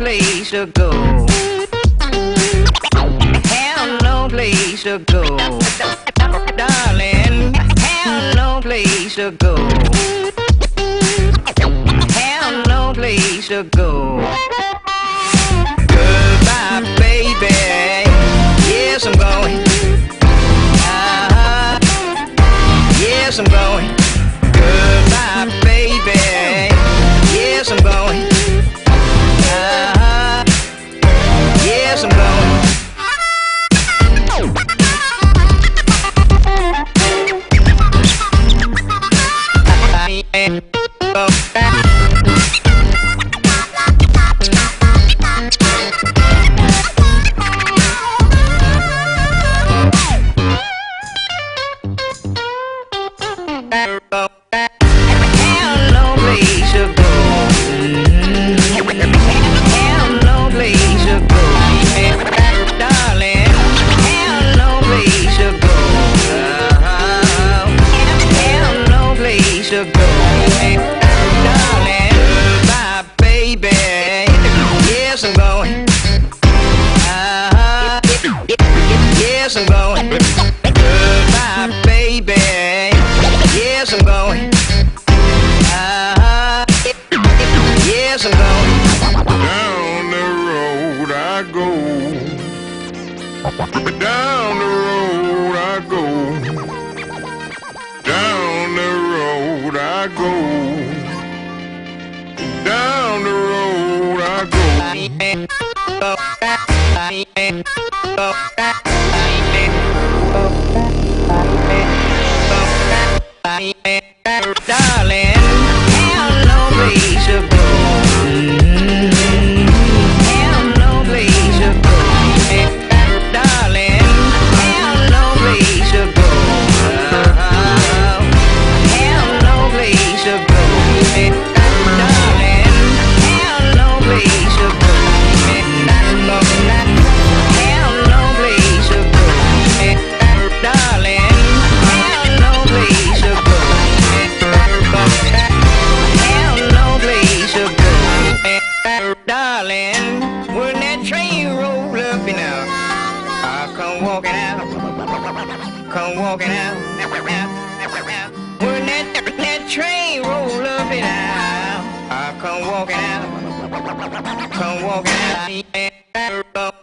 place to go. Have no place to go. Darling, have no place to go. Have no place to go. Goodbye, baby. Yes, I'm going. Yes, I'm going. Goodbye, baby. Yes, I'm going. Yes, I'm going. Have no place to go. Have no place to go. Darling, have no place to go. Have no place to go. Darling, bye, baby. Yes, I'm going. Yes, I'm going. Goodbye, baby. Yes, I'm going. Yes, I'm going. Down the road I go. Down the road I go. Down the road I go. Down the road I go. Darling, have no place to go. Have no place to go. Darling, have no place to go. Have no place to go. Darling, have no place to go. Have no place to go. Darling, have no place to go. Have no place to go. Darling, when that train roll up and out, I come walking out. Come walking out. When that train roll up and out, I come walking out. Come walking out.